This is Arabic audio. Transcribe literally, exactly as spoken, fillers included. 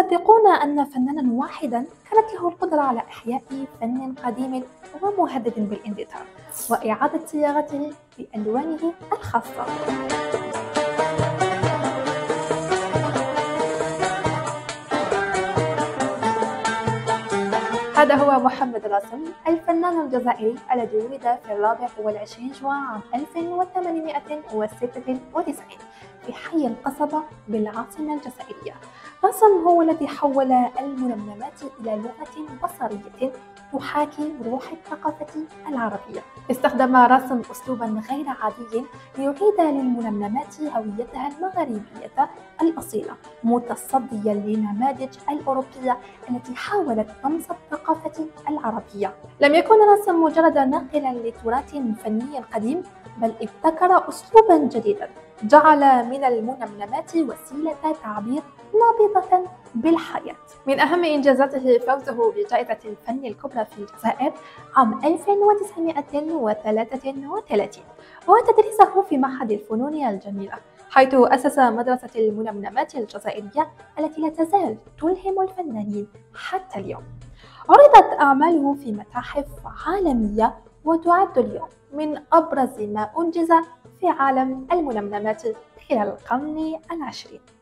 يصدقون أن فناناً واحداً كانت له القدرة على إحياء فن قديم ومهدد بالاندثار وإعادة صياغته بألوانه الخاصة. هذا هو محمد راسم، الفنان الجزائري الذي ولد في الرابع والعشرين جوان عام ألف وثمانمائة وستة وتسعين في حي القصبة بالعاصمة الجزائرية. راسم هو الذي حول المنمنمات إلى لغة بصرية تحاكي روح الثقافة العربية. استخدم راسم أسلوبا غير عادي ليعيد للمنمنمات هويتها المغاربية الأصيلة، متصديا للنماذج الأوروبية التي حاولت طمس الثقافة العربية. لم يكن راسم مجرد ناقلا لتراث فني قديم، بل ابتكر أسلوبا جديدا جعل من المنمنمات وسيلة تعبير نابضة بالحياة. من أهم إنجازاته فوزه بجائزة الفن الكبرى في الجزائر عام ألف وتسعمائة وثلاثة وثلاثين وتدريسه في معهد الفنون الجميلة، حيث أسس مدرسة المنمنمات الجزائرية التي لا تزال تلهم الفنانين حتى اليوم. عرضت أعماله في متاحف عالمية وتعد اليوم من أبرز ما أنجز في عالم المنمنمات خلال القرن العشرين.